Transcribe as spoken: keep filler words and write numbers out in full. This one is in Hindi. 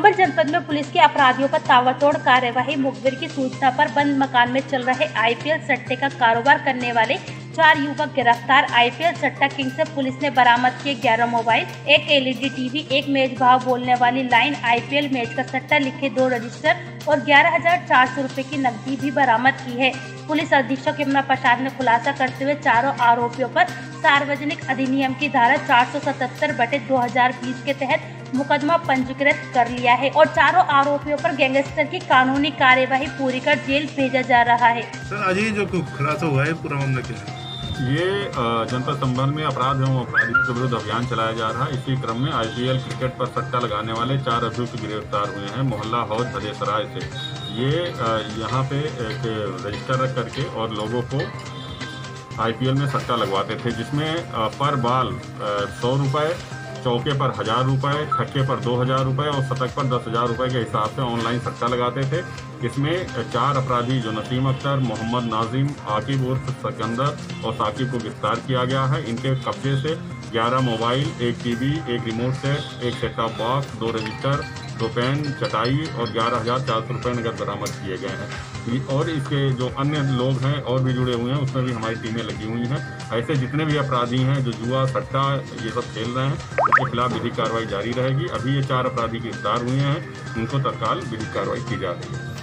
रामगढ़ जनपद में पुलिस की अपराधियों पर ताबड़तोड़ कार्यवाही। मुखबिर की सूचना पर बंद मकान में चल रहे आईपीएल सट्टे का कारोबार करने वाले चार युवक गिरफ्तार। आईपीएल सट्टा किंग से पुलिस ने बरामद किए ग्यारह मोबाइल, एक एलईडी टीवी, एक मेज भाव बोलने वाली लाइन, आईपीएल मैच का सट्टा लिखे दो रजिस्टर और ग्यारह हजार चार सौ रूपए की नकदी भी बरामद की है। पुलिस अधीक्षक यमुना प्रसाद ने खुलासा करते हुए चारों आरोपियों पर सार्वजनिक अधिनियम की धारा चार सौ सतहत्तर बटे दो हजार बीस के तहत मुकदमा पंजीकृत कर लिया है और चारों आरोपियों पर गैंगस्टर की कानूनी कार्यवाही पूरी कर जेल भेजा जा रहा है। सर, आज ये जो खुलासा हुआ है पूरा मामला क्या है? ये जनपद संबंध में अपराध एवं अपराधियों के विरुद्ध अभियान चलाया जा रहा है। इसी क्रम में आईपीएल क्रिकेट पर सट्टा लगाने वाले चार अभियुक्त गिरफ्तार हुए हैं मोहल्ला हौज भदेसराय से। ये यहाँ पे एक रजिस्टर रख करके और लोगों को आईपीएल में सट्टा लगवाते थे, जिसमें पर बाल सौ रुपये, चौके पर हजार रुपये, छक्के पर दो हजार रुपये और शतक पर दस हजार रुपये के हिसाब से ऑनलाइन सट्टा लगाते थे। इसमें चार अपराधी जो नसीम अख्तर, मोहम्मद नाजिम, आकिब उर्फ सिकंदर और साकिब को गिरफ्तार किया गया है। इनके कब्जे से ग्यारह मोबाइल, एक टीवी, एक रिमोट सेट, एक सेट टॉप बॉक्स, दो रजिस्टर, दो पेन, चटाई और ग्यारह हजार चार सौ रुपये नकद बरामद किए गए हैं। और इसके जो अन्य लोग हैं और भी जुड़े हुए हैं, उसमें भी हमारी टीमें लगी हुई हैं। ऐसे जितने भी अपराधी हैं जो जुआ, सट्टा ये सब खेल रहे हैं, उनके खिलाफ विधिक कार्रवाई जारी रहेगी। अभी ये चार अपराधी गिरफ्तार हुए हैं, उनको तत्काल विधिक कार्रवाई की जा रही है।